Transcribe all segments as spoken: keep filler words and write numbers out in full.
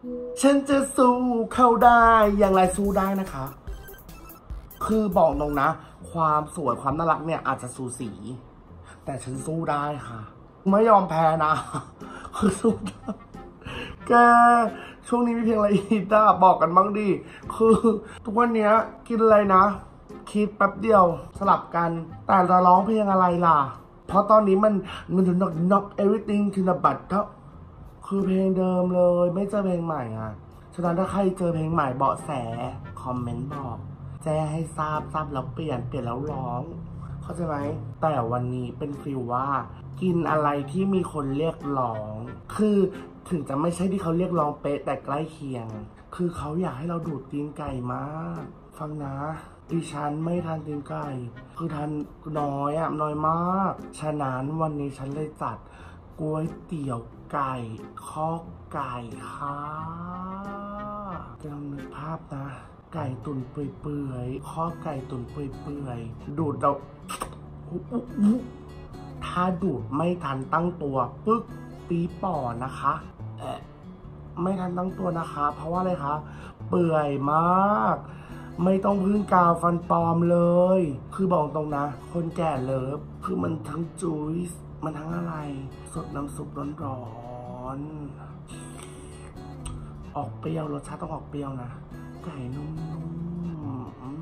ฉันจะสู้เขาได้อย่างไรสู้ได้นะคะ คือบอกตรงนะความสวยความน่ารักเนี่ยอาจจะสูสีแต่ฉันสู้ได้ค่ะไม่ยอมแพ้นะคือสู้ได้แกช่วงนี้มีเพลงอะไรอีกอ่ะบอกกันบ้างดิคือทุกวันนี้กินอะไรนะคิดแป๊บเดียวสลับกันแต่จะร้องเพลงอะไรล่ะเพราะตอนนี้มันมัน knock knock everything to the butt เท่าคือเพลงเดิมเลยไม่เจอเพลงใหม่อ่ะฉะนั้นถ้าใครเจอเพลงใหม่เบาะแสคอมเมนต์บอกแจ้งให้ทราบทราบแล้วเปลี่ยนเปลี่ยนแล้วร้องเข้าใจไหมแต่วันนี้เป็นฟีลว่ากินอะไรที่มีคนเรียกร้องคือถึงจะไม่ใช่ที่เขาเรียกร้องเป๊ะแต่ใกล้เคียงคือเขาอยากให้เราดูดตีนไก่มากฟังนะดิฉันไม่ทานตีนไก่คือทานน้อยอะน้อยมากฉะนั้นวันนี้ฉันเลยจัดก๋วยเตี๋ยวไก่ข้อไก่ค่ะจะลองนึกภาพนะไก่ตุ๋นเปื่อยๆข้อไก่ตุ๋นเปื่อยๆดูดเราถ้าดูดไม่ทันตั้งตัวปึ๊กปีป่อนะคะเอ๊ะไม่ทันตั้งตัวนะคะเพราะว่าอะไรคะเปื่อยมากไม่ต้องพึ่งกาวฟันปลอมเลยคือบอกตรงนะคนแก่เลิฟคือมันทั้งจุ๊ยมันทั้งอะไรสดน้ำซุปร้อนๆออกเปรี้ยวรสชาติต้องออกเปรี้ยวนะไก่นุ่ม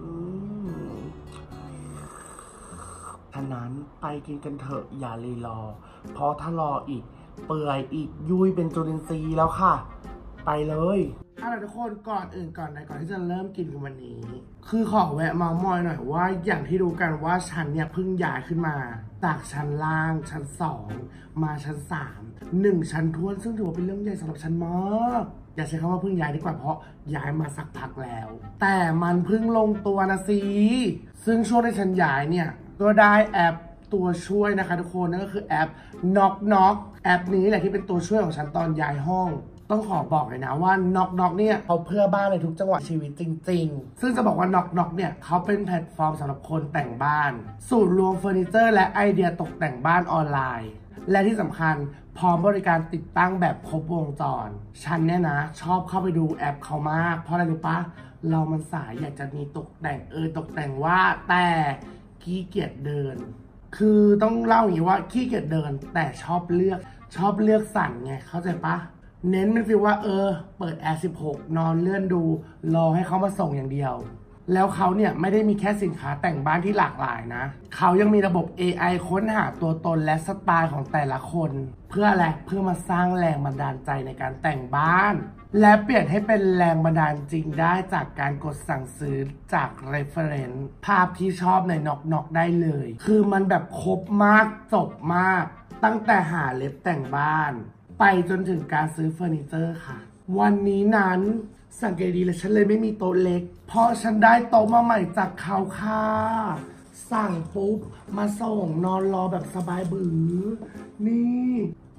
ๆฉะนั้นไปกินกันเถอะอย่ารีรอเพราะถ้ารออีกเปื่อยอีกยุยเป็นจุลินทรีย์แล้วค่ะไปเลยเอาล่ะทุกคนก่อนอื่นก่อนใดก่อนที่จะเริ่มกินกันวันนี้คือขอแวะเมาท์มอยหน่อยว่าอย่างที่รู้กันว่าฉันเนี่ยเพิ่งย้ายขึ้นมาจากชั้นล่างชั้นสองมาชั้นสามหนึ่งชั้นท้วนซึ่งถือว่าเป็นเรื่องใหญ่สำหรับฉันมากอย่าใช้คำว่าเพิ่งย้ายดีกว่าเพราะย้ายมาสักพักแล้วแต่มันเพิ่งลงตัวนะสิซึ่งช่วงที่ฉันย้ายเนี่ยก็ได้แอปตัวช่วยนะคะทุกคนนั่นก็คือแอป Knock Knock แอปนี้แหละที่เป็นตัวช่วยของฉันตอนย้ายห้องต้องขอบอกเลยนะว่า Knock Knock เนี่ยเขาเพื่อบ้านในทุกจังหวะชีวิตจริงๆซึ่งจะบอกว่า Knock Knock เนี่ยเขาเป็นแพลตฟอร์มสำหรับคนแต่งบ้านศูนย์รวมเฟอร์นิเจอร์และไอเดียตกแต่งบ้านออนไลน์และที่สำคัญพร้อมบริการติดตั้งแบบครบวงจรฉันเนี่ยนะชอบเข้าไปดูแอปเขามากเพราะอะไรรู้ปะเรามันสายอยากจะมีตกแต่งเออตกแต่งว่าแต่ขี้เกียจเดินคือต้องเล่าอย่างนี้ว่าขี้เกียจเดินแต่ชอบเลือกชอบเลือกสั่นไงเข้าใจปะเน้นเป็นฟีลว่าเออเปิดแอร์สิบหกนอนเลื่อนดูรอให้เขามาส่งอย่างเดียวแล้วเขาเนี่ยไม่ได้มีแค่สินค้าแต่งบ้านที่หลากหลายนะเขายังมีระบบ เอ ไอ ค้นหาตัวตนและสไตล์ของแต่ละคนเพื่ออะไรเพื่อมาสร้างแรงบันดาลใจในการแต่งบ้านและเปลี่ยนให้เป็นแรงบันดาลจริงได้จากการกดสั่งซื้อจาก reference ภาพที่ชอบในน็อกน็อกได้เลยคือมันแบบครบมากจบมากตั้งแต่หาเล็บแต่งบ้านไปจนถึงการซื้อเฟอร์นิเจอร์ค่ะวันนี้นั้นสังเกตดีเลยฉันเลยไม่มีโต๊ะเล็กเพราะฉันได้โต๊ะมาใหม่จากเขาค่ะสั่งปุ๊บมาส่งนอนรอแบบสบายบือนี่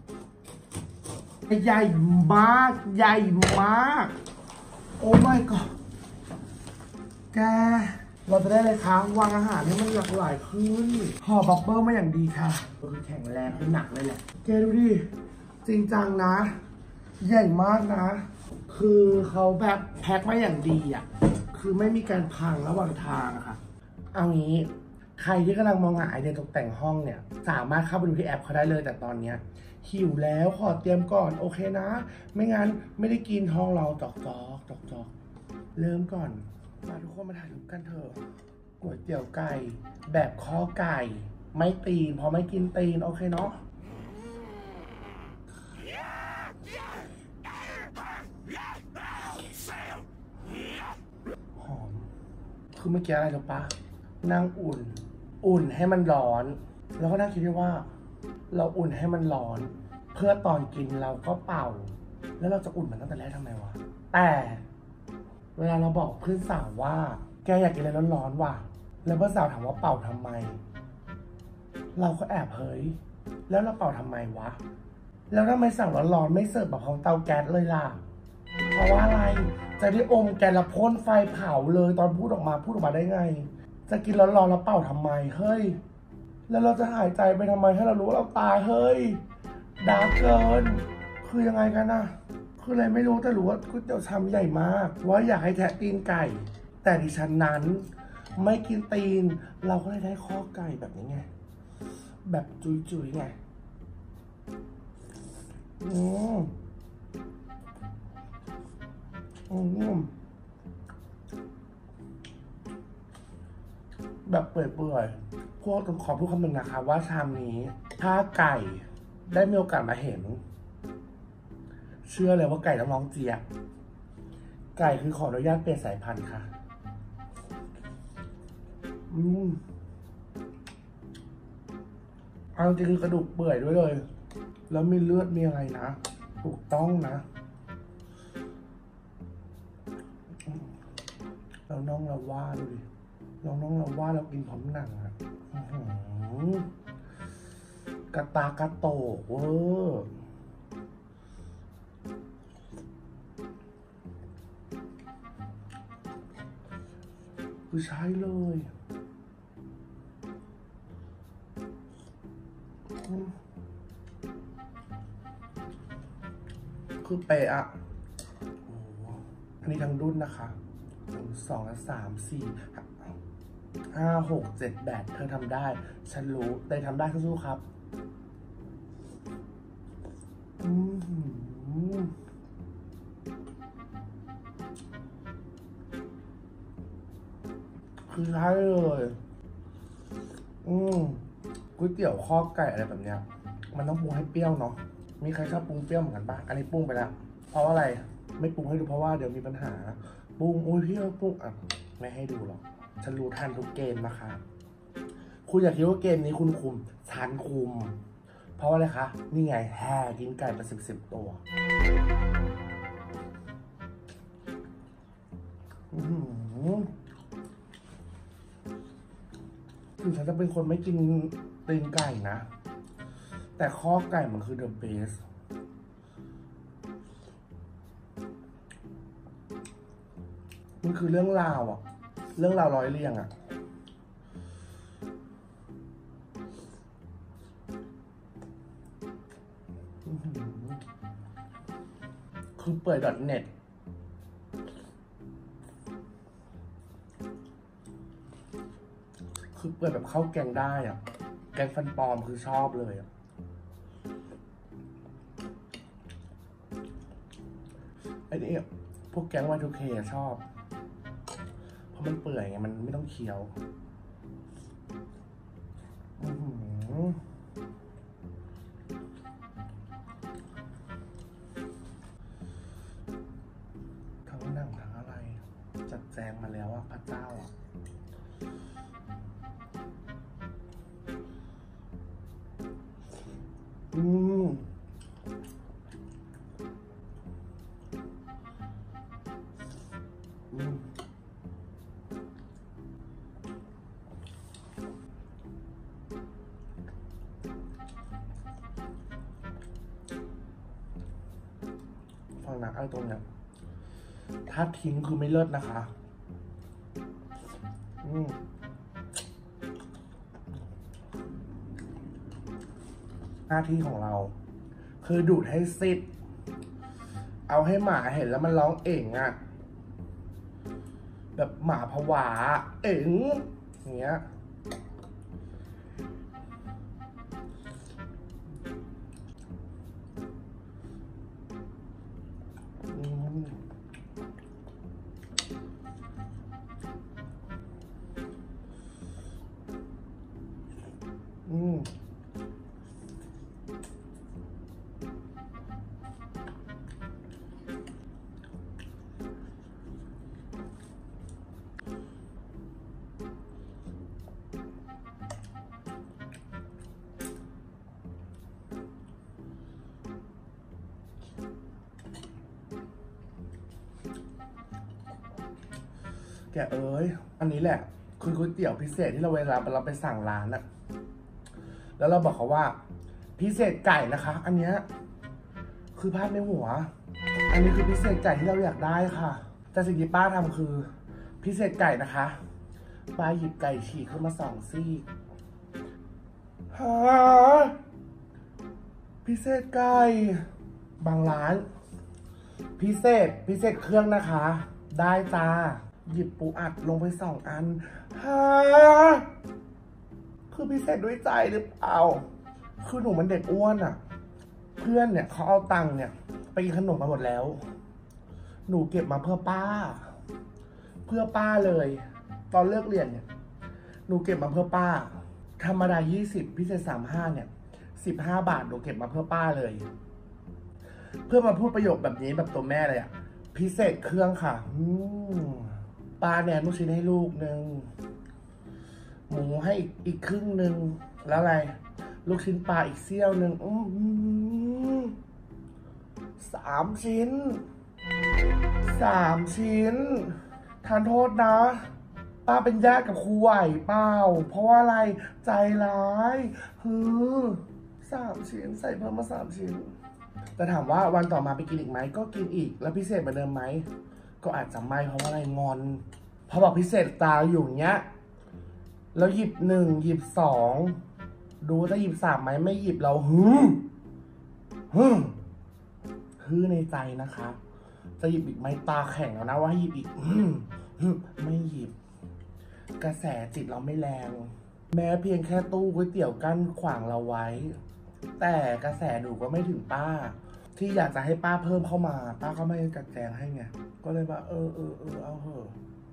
ใหญ่มากใหญ่มากโอ้ my god แกเราจะได้เลยคะวางอาหารให้มันหลากหลายขึ้นห่อบับเบิ้ลมาอย่างดีค่ะคือแข็งแรงคือหนักเลยแหละแกดูดิจริงจังนะใหญ่มากนะคือเขาแบบแพ็คมาอย่างดีอ่ะคือไม่มีการพังระหว่างทางอะค่ะเอางี้ใครที่กำลังมองหาไอเดียตกแต่งห้องเนี่ยสามารถเข้าไปดูที่แอปเขาได้เลยแต่ตอนเนี้ยหิวแล้วขอเตรียมก่อนโอเคนะไม่งั้นไม่ได้กินห้องเราจอกจอกจอกจอกเริ่มก่อนมาทุกคนมาถ่ายรูปกันเถอะก๋วยเตี๋ยวไก่แบบข้อไก่ไม่ตีนพอไม่กินตีนโอเคเนาะหอมคือเมื่อกี้อะไรหรอปะนั่งอุ่นอุ่นให้มันร้อนแล้วก็นั่งคิดว่าเราอุ่นให้มันร้อนเพื่อตอนกินเราก็เป่าแล้วเราจะอุ่นมันตั้งแต่แรกทำไมวะแต่เวลาเราบอกเพื่อนสาวว่าแกอยากกินอะไรร้อนๆว่ะแล้วเพื่อนสาวถามว่าเป่าทำไมเราก็แอบเฮ้ยแล้วเราเป่าทำไมวะแล้วทำไมสั่งร้อนๆไม่เสิร์ฟแบบของเตาแก๊สเลยล่ะเพราะว่าอะไรจะได้อมแกนละพ่นไฟเผาเลยตอนพูดออกมาพูดออกมาได้ไงจะกินร้อนๆแล้วเป่าทำไมเฮ้ยแล้วเราจะหายใจไปทำไมให้เรารู้ว่าเราตายเฮ้ยดาร์กเกินคือยังไงกันนะคืออะไรไม่รู้แต่รู้ว่าก๋วยเตี๋ยวชามใหญ่มากว่าอยากให้แทะตีนไก่ แต่ดิฉันนั้นไม่กินตีนเราก็เลยได้ข้อไก่แบบนี้ไงแบบจุยๆไงอืมอืมแบบเปื่อยๆพวกต้องขอพูดคำหนึ่งนะคะว่าชามนี้ถ้าไก่ได้มีโอกาสมาเห็นเชื่อเลยว่าไก่ต้องร้องเจี๊ยบไก่คือขออนุญาตเปลี่ยนสายพันธุ์ค่ะอืมเอาจริงคือกระดูกเปื่อยด้วยเลยแล้วมีเลือดมีอะไรนะถูกต้องนะแล้วน้องเราว่าดูดิน้องน้องเราว่าเรากินพร้อมหนังอะกระตากระโตกเวอร์คือใช่เลยคือเปะอะอันนี้ทั้งรุ่นนะคะหนึ่งสองและสามสี่ห้าหกเจ็ดแปดเธอทำได้ฉันรู้ได้ทำได้สู้ๆครับอืมคือใช่เลยอืมก๋วยเตี๋ยวข้อไก่อะไรแบบเนี้ยมันต้องปรุงให้เปรี้ยวเนาะมีใครชอบปรุงเปรี้ยวเหมือนกันปะอันนี้ปรุงไปแล้วเพราะอะไรไม่ปรุงให้ดูเพราะว่าเดี๋ยวมีปัญหาปรุงโอ้ยพี่ปรุงอ่ะไม่ให้ดูหรอกฉันรู้ทันทุกเกมนะคะคุณอยากคิดว่าเกมนี้คุณคุมฉันคุมเพราะอะไรคะนี่ไงแห่กินไก่ไปสิบสิบตัวอือถึงฉันจะเป็นคนไม่กินตีนไก่นะแต่ข้อไก่มันคือเดอะเบสมันคือเรื่องราวอะเรื่องราวร้อยเรียงอะคือเปิด .net คือเปิดแบบเข้าแกงได้อะแกงฟันปลอมคือชอบเลยอะไอ้นี่พวกแกง วาย ทู เค ชอบเพราะมันเปื่อยไงมันไม่ต้องเคี้ยวทั้งหนังทั้งอะไรจัดแจงมาแล้วอะพระเจ้าอะอืมอืมฟังนะไอ้ตรงเนี้ยถ้าทิ้งคือไม่เลิศนะคะอืมหน้าที่ของเราคือดูดให้ซิดเอาให้หมาเห็นแล้วมันร้องเอ่งอะแบบหมาผวาเอ๋งอย่างเงี้ยอืมอืมแกเอ้ยอันนี้แหละคือก๋วยเตี๋ยวพิเศษที่เราเวลาเราไปสั่งร้านอะแล้วเราบอกเขาว่าพิเศษไก่นะคะ อันเนี้ยคือภาพในหัวอันนี้คือพิเศษไก่ที่เราอยากได้ค่ะแต่สิ่งที่ป้าทำคือพิเศษไก่นะคะป้าหยิบไก่ฉีกขึ้นมาสองซี่ฮะพิเศษไก่บางร้านพิเศษพิเศษเครื่องนะคะ ได้จ้าหยิบปูอัดลงไปสองอันฮะคือพิเศษด้วยใจหรือเปล่าคือหนูมันเด็กอ้วนอ่ะเพื่อนเนี่ยเขาเอาตังค์เนี่ยไปกินขนมมาหมดแล้วหนูเก็บมาเพื่อป้าเพื่อป้าเลยตอนเลิกเรียนเนี่ยหนูเก็บมาเพื่อป้าธรรมดายี่สิบพิเศษสามห้าเนี่ยสิบห้าบาทหนูเก็บมาเพื่อป้าเลยเพื่อมาพูดประโยคแบบนี้แบบตัวแม่เลยอ่ะพิเศษเครื่องค่ะป้าเนี่ยลูกชิ้นให้ลูกหนึ่งหมูให้อีกอีกครึ่งหนึ่งแล้วอะไรลูกชิ้นปลาอีกเสี้ยวหนึ่งอืมสามชิ้นสามชิ้นทานโทษนะป้าเป็นญาติกับครูไหวเปล่าเพราะว่าอะไรใจร้ายฮือสามชิ้นใส่เพิ่มมาสามชิ้นแต่ถามว่าวันต่อมาไปกินอีกไหมก็กินอีกแล้วพิเศษเหมือนเดิมไหมก็อาจจะไม่เพราะว่าอะไรงอนเพราะบอกพิเศษตาอยู่เนี้ยแล้วหยิบหนึ่งหยิบสองดูจะหยิบสามไหมไม่หยิบเราฮึมฮึมฮึในใจนะคะจะหยิบอีกไหมตาแข็งแล้วนะว่าให้หยิบอีกฮึมฮึมไม่หยิบกระแสจิตเราไม่แรงแม้เพียงแค่ตู้ก๋วยเตี๋ยวกั้นขวางเราไว้แต่กระแสหนูก็ไม่ถึงป้าที่อยากจะให้ป้าเพิ่มเข้ามาป้าก็ไม่จัดแจงให้ไงก็เลยว่าเออเออเออเอาเถอะ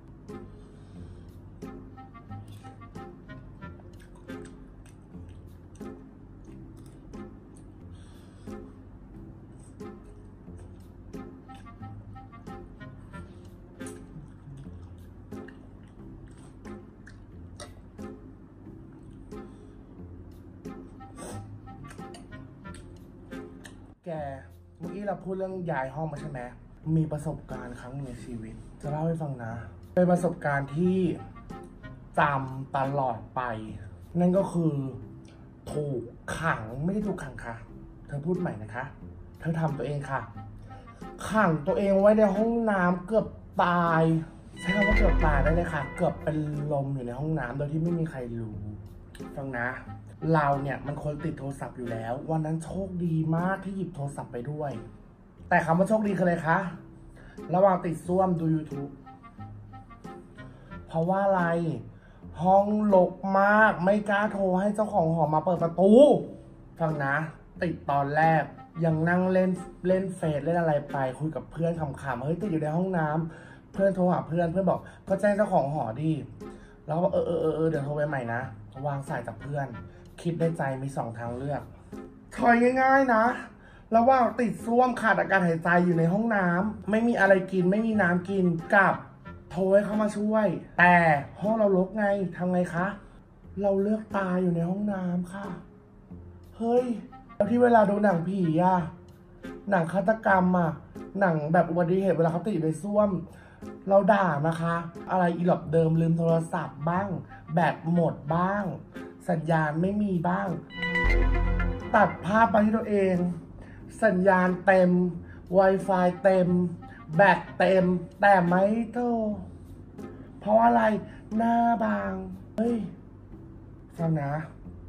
แกเมื่อกี้เราพูดเรื่องย้ายห้องมาใช่ไหมมีประสบการณ์ครั้งหนึ่งในชีวิตจะเล่าให้ฟังนะเป็นประสบการณ์ที่จำตลอดไปนั่นก็คือถูกขังไม่ได้ถูกขังค่ะเธอพูดใหม่นะคะเธอทำตัวเองค่ะขังตัวเองไว้ในห้องน้ำเกือบตายใช่คำว่าเกือบตายได้เลยค่ะเกือบเป็นลมอยู่ในห้องน้ำโดยที่ไม่มีใครรู้ฟังนะเราเนี่ยมันคนติดโทรศัพท์อยู่แล้ววันนั้นโชคดีมากที่หยิบโทรศัพท์ไปด้วยแต่คำว่าโชคดีคืออะไรคะระหว่างติดซ่วมดู YouTube เพราะว่าอะไรห้องรกมากไม่กล้าโทรให้เจ้าของหอมาเปิดประตูฟังนะติดตอนแรกยังนั่งเล่นเล่นเฟซเล่นอะไรไปคุยกับเพื่อนขำๆเฮ้ยติดอยู่ในห้องน้ำเพื่อนโทรหาเพื่อนเพื่อนบอกก็แจ้งเจ้าของหอดิแล้วก็บอกเออเออเออเดี๋ยวโทรไปใหม่นะวางสายจากเพื่อนคิดในใจมีสองทางเลือกถอยง่ายๆนะระหว่างติดซ่วมขาดอากาศหายใจอยู่ในห้องน้ำไม่มีอะไรกินไม่มีน้ำกินกับโทรให้เขามาช่วยแต่ห้องเรารกไงทำไงคะเราเลือกตายอยู่ในห้องน้ำค่ะเฮ้ยแล้วที่เวลาดูหนังผีอะหนังฆาตกรรมอะหนังแบบอุบัติเหตุเวลาเขาติดอยู่ในซ่วมเราด่านะคะอะไรอีหลอบเดิมลืมโทรศัพท์บ้างแบตหมดบ้างสัญญาณไม่มีบ้างตัดภาพไปที่ตัวเองสัญญาณเต็ม Wi-Fi เต็มแบตเต็มแต่ไม่โทรเพราะอะไรหน้าบางเฮ้ยฟังนะ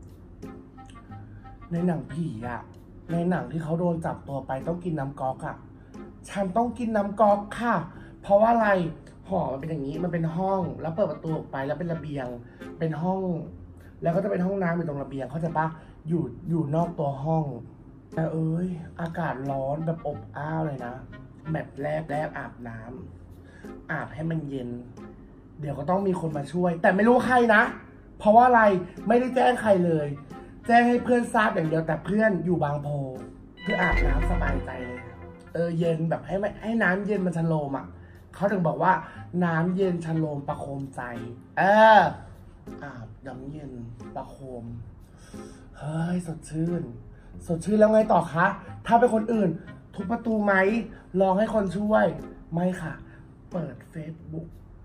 ในหนังผีอะในหนังที่เขาโดนจับตัวไปต้องกินน้ำก๊อกอะฉันต้องกินน้ำก๊อกค่ะเพราะว่าอะไรหอมันเป็นอย่างนี้มันเป็นห้องแล้วเปิดประตูออกไปแล้วเป็นระเบียงเป็นห้องแล้วก็จะเป็นห้องน้ำอยู่ตรงระเบียงเขาใจปะอยู่อยู่นอกตัวห้องแต่เอ้ยอากาศร้อนแบบอบอ้าวเลยนะแบบแรกแรกอาบน้ำอาบให้มันเย็นเดี๋ยวก็ต้องมีคนมาช่วยแต่ไม่รู้ใครนะเพราะว่าอะไรไม่ได้แจ้งใครเลยแจ้งให้เพื่อนทราบอย่างเดียวแต่เพื่อนอยู่บางโพคืออาบน้ำสบายใจเลยเออเย็นแบบให้ให้น้ำเย็นมันชโลมอ่ะเขาถึงบอกว่าน้ำเย็นชโลมประโคมใจเอออาบน้ำเย็นประโคมเฮ้ยสดชื่นสดชื่นแล้วไงต่อคะถ้าเป็นคนอื่นทุบประตูไหมลองให้คนช่วยไม่ค่ะเปิด Facebook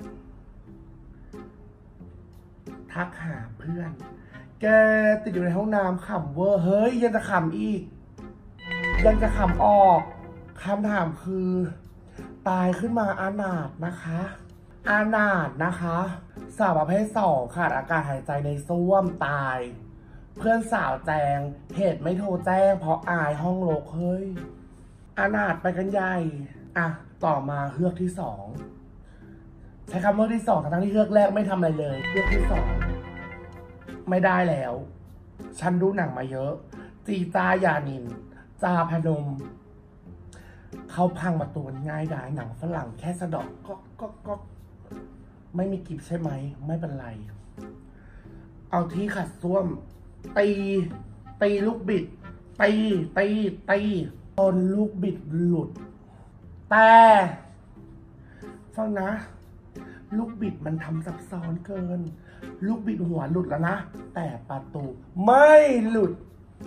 ทักหาเพื่อนแกติดอยู่ในห้องน้ำขำเวอร์เฮ้ยยังจะขำอีกยังจะขำออกคำถามคือตายขึ้นมาอนาถนะคะอนาถนะคะสาวประเภทสองขาดอากาศหายใจในส้วมตายเพื่อนสาวแจงเหตุไม่โทรแจ้งเพราะอายห้องรกเฮ้ยอนาถไปกันใหญ่อ่ะต่อมาเฮือกที่สองใช้คำเฮือกที่สองทั้งที่เฮือกแรกไม่ทำอะไรเลยเฮือกที่สองไม่ได้แล้วฉันดูหนังมาเยอะจีจายานินจาพนมเขาพังประตูง่ายดายหนังฝรั่งแค่สะดอกก็ก็ก็ไม่มีกิบใช่ไหมไม่เป็นไรเอาที่ขัดส้วมตีตีลูกบิดตีตีตีจนลูกบิดหลุดแต่ฟังนะลูกบิดมันทำซับซ้อนเกินลูกบิดหัวหลุดแล้วนะแต่ประตูไม่หลุด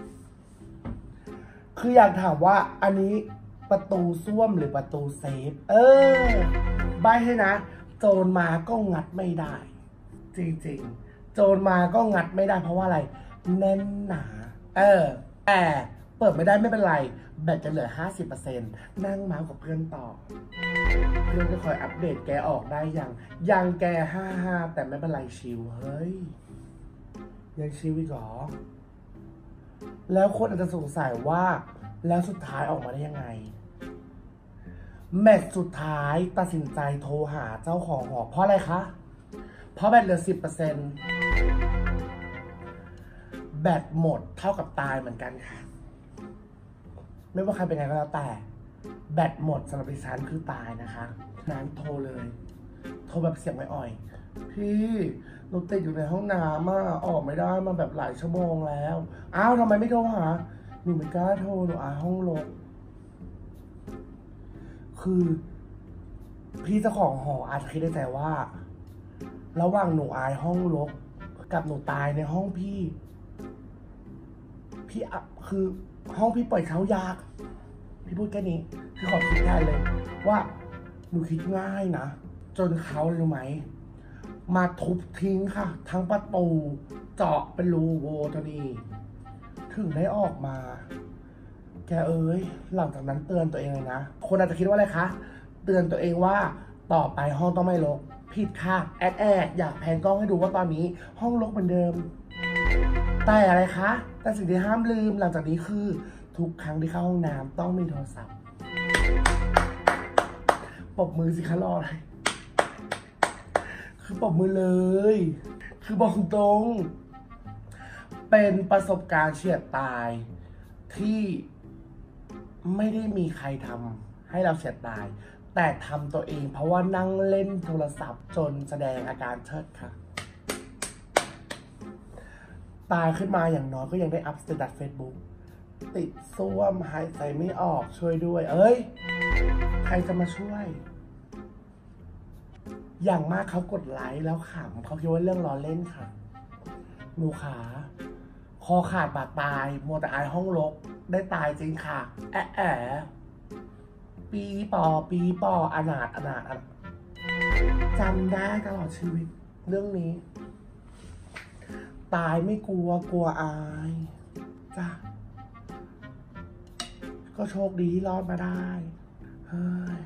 คืออยากถามว่าอันนี้ประตูส้วมหรือประตูเซฟเออใบให้นะโจรมาก็งัดไม่ได้จริงๆโจรมาก็งัดไม่ได้เพราะว่าอะไรแน่นหนาเออแต่เปิดไม่ได้ไม่เป็นไรแบตจะเหลือ ห้าสิบเปอร์เซ็นต์ นั่งเมาส์กับเพื่อนต่อเพื่อนจะคอยอัปเดตแกออกได้ยังยังแกห้าห้าแต่ไม่เป็นไรชิวเฮ้ยยังชิวอีกหรอแล้วคนอาจจะสงสัยว่าแล้วสุดท้ายออกมาได้ยังไงแมตช์สุดท้ายตัดสินใจโทรหาเจ้าของหอเพราะอะไรคะเพราะแบตเหลือ สิบเปอร์เซ็นต์ แบตหมดเท่ากับตายเหมือนกันค่ะไม่ว่าใครเป็นไงก็แล้วแต่แบตหมดสำหรับดิฉันคือตายนะคะนั้นโทรเลยโทรแบบเสียงไม่อ่อยพี่หนูติดอยู่ในห้องน้ำอ่ะออกไม่ได้มาแบบหลายชั่วโมงแล้วอ้าวทำไมไม่โทรหาหนูไม่กล้าโทรหนูอายห้องรกคือพี่เจ้าของหออาจจะคิดในใจว่าระหว่างหนูอายห้องรกกับหนูตายในห้องพี่พี่อ่ะคือห้องพี่ปล่อยเขายากพี่พูดแค่นี้คือขอคิดได้เลยว่าหนูคิดง่ายนะจนเขารู้ไหมมาทุบทิ้งค่ะทั้งประตูเจาะเป็นรูโวตัวนี้ถึงได้ออกมาแกเอ้ยหลังจากนั้นเตือนตัวเองเลยนะคนอาจจะคิดว่าอะไรคะเตือนตัวเองว่าต่อไปห้องต้องไม่รกผิดค่ะแอดแอดอยากแพนกล้องให้ดูว่าตอนนี้ห้องรกเหมือนเดิมแต่อะไรคะแต่สิ่งที่ห้ามลืมหลังจากนี้คือทุกครั้งที่เข้าห้องน้ำต้องมีโทรศัพท์ปรบมือสิคะรออะไรคือปรบมือเลยคือบอกตรงเป็นประสบการณ์เฉียดตายที่ไม่ได้มีใครทำให้เราเฉียดตายแต่ทำตัวเองเพราะว่านั่งเล่นโทรศัพท์จนแสดงอาการเชิดค่ะตายขึ้นมาอย่างน้อยก็ยังได้อัพสเตตัสเฟซบุ๊กติดซ่วมหายใจไม่ออกช่วยด้วยเอ้ยใครจะมาช่วยอย่างมากเขากดไลค์แล้วขำเขาคิดว่าเรื่องล้อเล่นค่ะหนูขาคอขาดบาดตายมัวแต่อายห้องรกได้ตายจริงค่ะแอะแอะปีปอปีปออนาถอนาถจำได้ตลอดชีวิตเรื่องนี้ตายไม่กลัวกลัวอายจ้ะก็โชคดีที่รอดมาได้เฮ้ย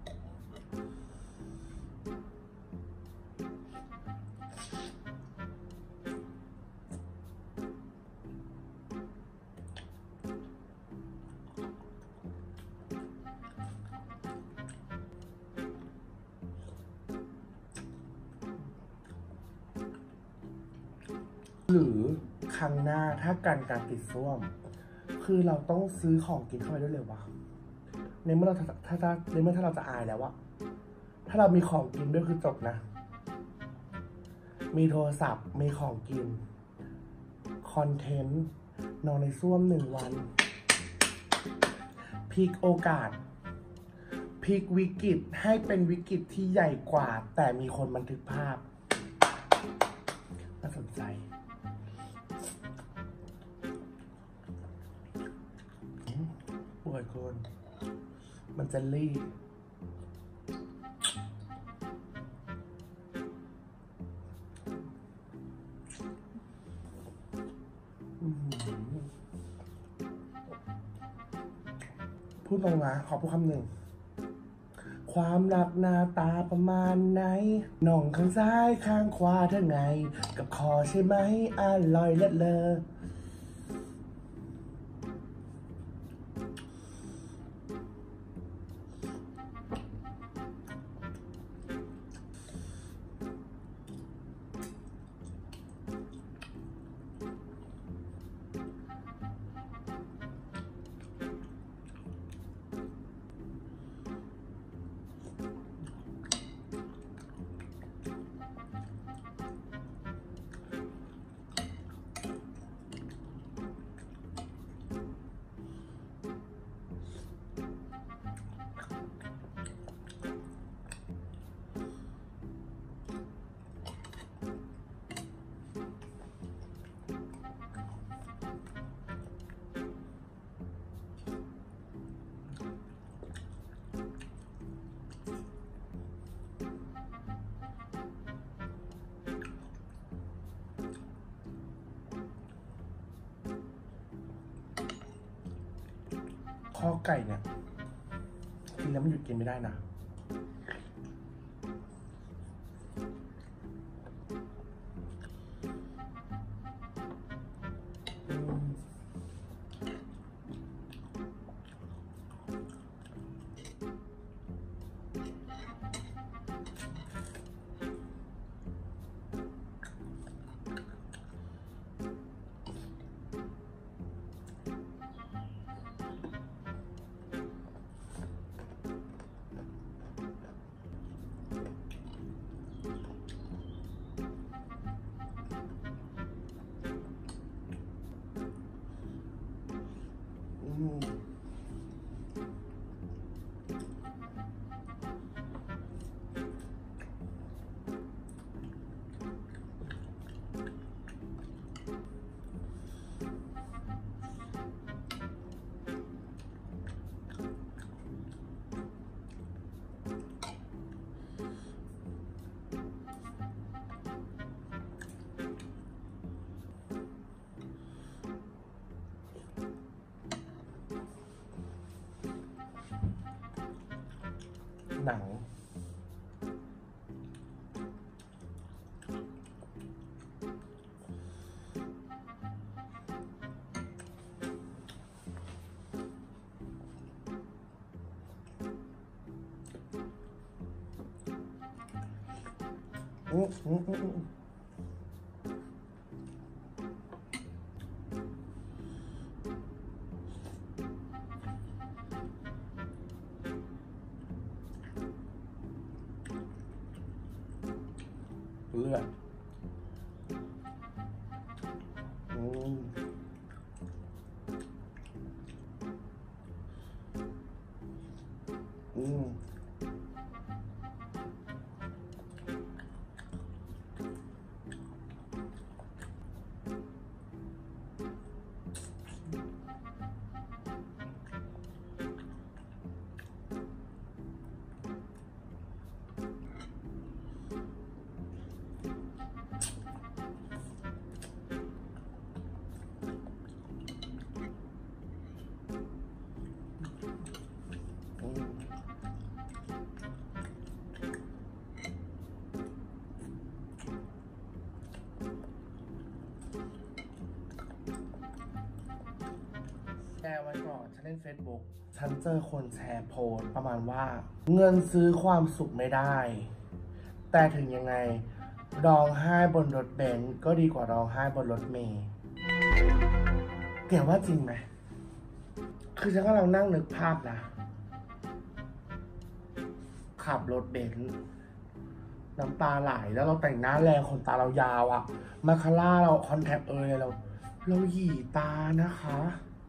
หรือครั้งหน้าถ้าการการติดส้วมคือเราต้องซื้อของกินเข้าไปด้วยเลยวะในเมื่อเราถ้าถ้าในเมื่อถ้าเราจะอายแล้วอะถ้าเรามีของกินด้วยคือจบนะมีโทรศัพท์มีของกินคอนเทนต์นอนในส้วมหนึ่งวันพลิกโอกาสพลิกวิกฤตให้เป็นวิกฤตที่ใหญ่กว่าแต่มีคนบันทึกภาพน่าสนใจป่วยคนมันจะรีบพูดตรงนะขอพูดคำหนึ่งความรักหน้าตาประมาณไหนน่องข้างซ้ายข้างขวาเท่าไงกับคอใช่ไหมอร่อยเลิศเลอข้อไก่เนี่ยกินแล้วมันหยุดกินไม่ได้นะหนังอืมอืมอืมเลือดอืมอืมแชร์ไว้ก่อนฉันเล่น Facebook ฉันเจอคนแชร์โพสต์ประมาณว่าเงินซื้อความสุขไม่ได้ แต่ถึงยังไงร้องไห้บนรถเบนซ์ก็ดีกว่าร้องไห้บนรถเมล์เกี่ยวว่าจริงไหมคือฉันกำลังนั่งนึกภาพนะขับรถเบนซ์น้ำตาไหลแล้วเราแต่งหน้าแรงขนตาเรายาวอะมาคาร่าเราคอนแทคเอยเราเราหยีตานะคะ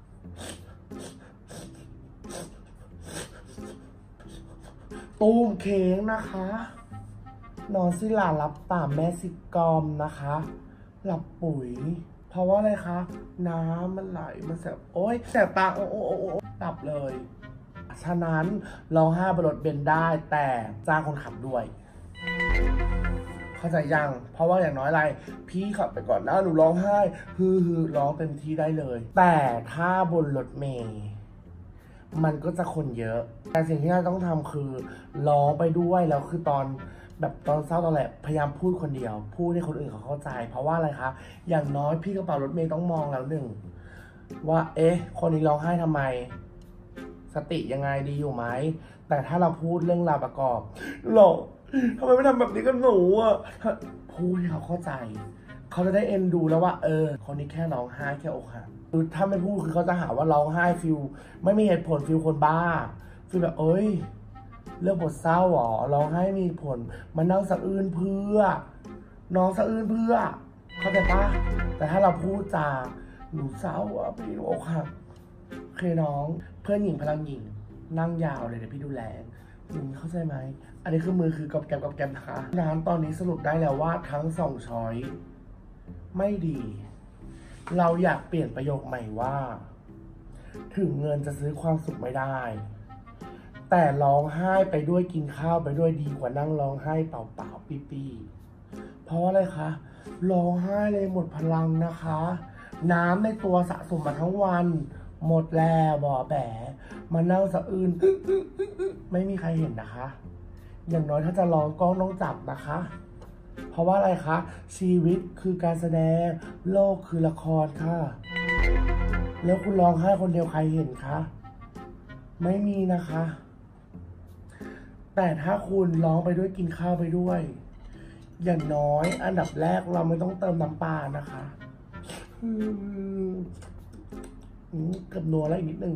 ตูมเค้งนะคะนอนสิลารับตามแม่สิกอมนะคะหลับปุ๋ยเพราะว่าอะไรคะน้ำมันไหลมันแสบโอ๊ยแสบตาโอ้โอ้โอ้โอ้หลับเลยฉะนั้นร้องไห้บนรถเบนซ์ได้แต่จ้างคนขับด้วยเข้าใจยังเพราะว่าอย่างน้อยอะไรพี่ขับไปก่อนนะหนูร้องไห้ฮือฮือร้องเต็มที่ได้เลยแต่ถ้าบนรถเมล์มันก็จะคนเยอะแต่สิ่งที่เราต้องทำคือร้องไปด้วยแล้วคือตอนแบบตอนเศร้าตอนแหละพยายามพูดคนเดียวพูดให้คนอื่นเขาเข้าใจเพราะว่าอะไรคะอย่างน้อยพี่กระเป๋ารถเมล์ต้องมองแล้วหนึ่งว่าเอ๊ะคนนี้ร้องไห้ทำไมสติยังไงดีอยู่ไหมแต่ถ้าเราพูดเรื่องราวประกอบหรอทำไมไม่ทำแบบนี้กับหนูอ่ะพูดให้เขาเข้าใจเขาจะได้เอ็นดูแล้วว่าเออคนนี้แค่ร้องไห้แค่อกหักคือถ้าไม่พูดคือเขาจะหาว่าร้องไห้ฟิลไม่มีเหตุผลฟิลคนบ้าฟิลแบบเอ้ยเรื่องบทเศร้าหรอร้องไห้มีผลมานั่งสะอื้นเพื่อน้องสะอื้นเพื่อเข้าใจปะแต่ถ้าเราพูดจาหนูเศร้าอ่ะพี่อกหักเคยน้องเพื่อนหญิงพลังหญิงนั่งยาวเลยเดี๋ยวพี่ดูแลหนูเข้าใจไหมอันนี้คือมือคือกอบแกมกอบแกมนะคะร้านตอนนี้สรุปได้แล้วว่าทั้งสองช้อยไม่ดีเราอยากเปลี่ยนประโยคใหม่ว่าถึงเงินจะซื้อความสุขไม่ได้แต่ร้องไห้ไปด้วยกินข้าวไปด้วยดีกว่านั่งร้องไห้เปล่าๆปีๆเพราะอะไรคะร้องไห้เลยหมดพลังนะคะน้ำในตัวสะสมมาทั้งวันหมดแล้วบ่อแบมานั่งสะอื้นไม่มีใครเห็นนะคะ อย่างน้อยถ้าจะร้องกล้องต้องจับนะคะ เพราะว่าอะไรคะชีวิตคือการแสดงโลกคือละครค่ะแล้วคุณร้องไห้คนเดียวใครเห็นคะไม่มีนะคะ แต่ถ้าคุณร้องไปด้วยกินข้าวไปด้วย อย่างน้อยอันดับแรกเราไม่ต้องเติมน้ำปลานะคะเกือบนัวแล้วอีกนิดนึง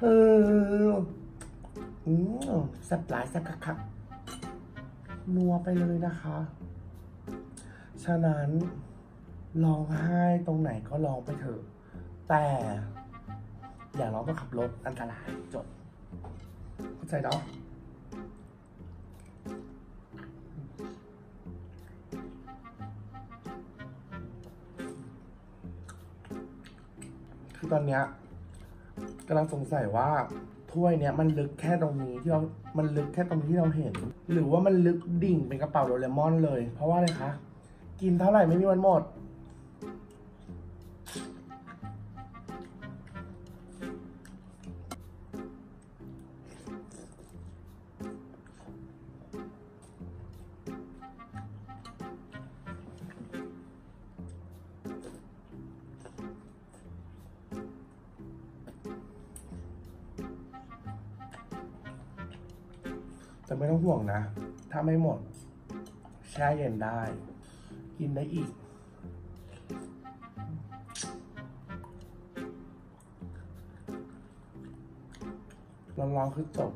แซ่บหลายแซ่บคักๆนัวไปเลยนะคะฉะนั้นร้องไห้ตรงไหนก็ร้องไปเถอะแต่อย่าร้องต้องขับรถอันตรายจบเข้าใจเนาะคือตอนเนี้ยกำลังสงสัยว่าถ้วยเนี้ยมันลึกแค่ตรงนี้ที่เรา มันลึกแค่ตรงที่เราเห็นหรือว่ามันลึกดิ่งเป็นกระเป๋าโดเรมอนเลยเพราะว่าอะไรคะกินเท่าไหร่ไม่มีวันหมดแต่ไม่ต้องห่วงนะถ้าไม่หมดแช่เย็นได้กินได้อีกร้อนๆคือจบ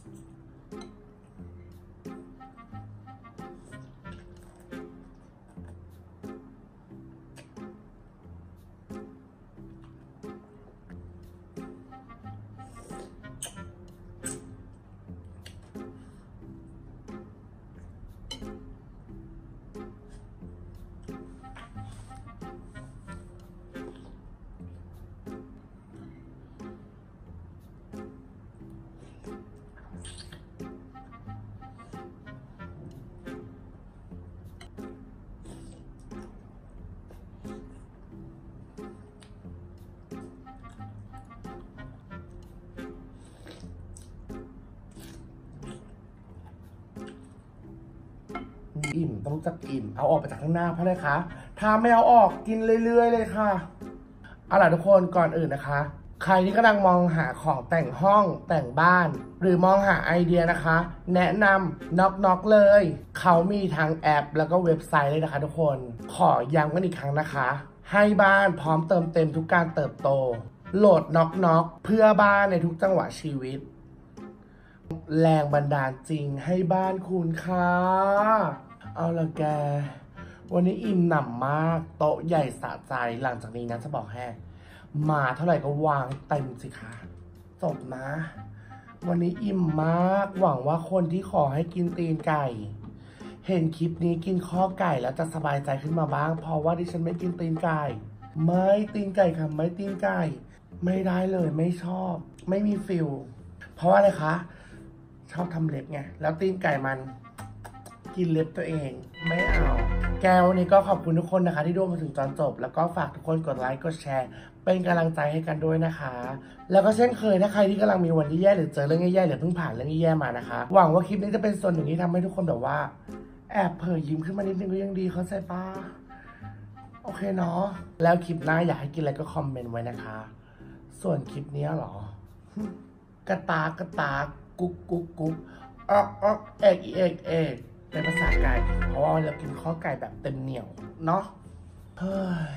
อิ่มต้องจักอิ่มเอาออกไปจากข้างหน้าเพราะอะไรคะถ้าไม่เอาออกกินเรื่อยๆเลยค่ะเอาล่ะทุกคนก่อนอื่นนะคะใครที่กำลังมองหาของแต่งห้องแต่งบ้านหรือมองหาไอเดียนะคะแนะนำน็อกน็อกเลยเขามีทั้งแอปแล้วก็เว็บไซต์เลยนะคะทุกคนขอย้ำกันอีกครั้งนะคะให้บ้านพร้อมเติมเต็มทุกการเติบโตโหลดน็อกน็อกเพื่อบ้านในทุกจังหวะชีวิตแรงบันดาลจริงให้บ้านคุณค่ะเอาละแกวันนี้อิ่มหนำมากโต๊ะใหญ่สะใจหลังจากนี้นะจะบอกให้มาเท่าไหร่ก็วางเต็มสิคะจบนะวันนี้อิ่มมากหวังว่าคนที่ขอให้กินตีนไก่เห็นคลิปนี้กินข้อไก่แล้วจะสบายใจขึ้นมาบ้างเพราะว่าดิฉันไม่กินตีนไก่ไม่ตีนไก่ค่ะไม่ตีนไก่ไม่ได้เลยไม่ชอบไม่มีฟิลเพราะว่าอะไรคะชอบทำเล็บไงแล้วตีนไก่มันกินเล็บตัวเองไม่เอาแก้วนี้ก็ขอบคุณทุกคนนะคะที่ดูมาถึงตอนจบแล้วก็ฝากทุกคนกดไลค์กดแชร์เป็นกำลังใจให้กันด้วยนะคะแล้วก็เช่นเคยถ้าใครที่กำลังมีวันที่แย่หรือเจอเรื่องแย่ๆหรือเพิ่งผ่านเรื่องแย่มานะคะหวังว่าคลิปนี้จะเป็นส่วนหนึ่งที่ทำให้ทุกคนแบบว่าแอบเผยยิ้มขึ้นมานิดนึงก็ยังดีเข้าใจป้าโอเคเนาะแล้วคลิปหน้าอยากให้กินอะไรก็คอมเมนต์ไว้นะคะส่วนคลิปนี้หรอกระตากกระตากกุ๊กกุ๊กกุ๊กอ๊อกอ๊อกเอกเอกเอกเป็นภาษาไก่เพราะว่าเรากินข้อไก่แบบเต็มเหนียวเนาะเฮ้ย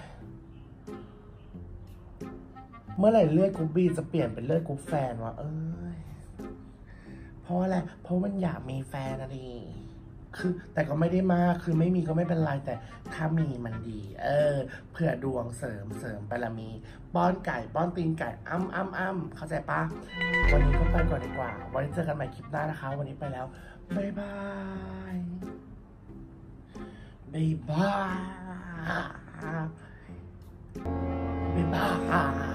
เมื่อไหร่เลือดกูบีจะเปลี่ยนเป็นเลือดกูแฟนวะเอ้ยเพราะอะไรเพราะมันอยากมีแฟนนะดิคือแต่ก็ไม่ได้มากคือไม่มีก็ไม่เป็นไรแต่ถ้ามีมันดีเออเผื่อดวงเสริมเสริมไปละมีป้อนไก่ป้อนตีนไก่อ้ำอ้ำอ้ำเข้าใจปะวันนี้ก็ไปก่อนดีกว่าไว้เจอกันใหม่คลิปหน้านะคะวันนี้ไปแล้วบ๊ายบายบ๊ายบายบ๊ายบาย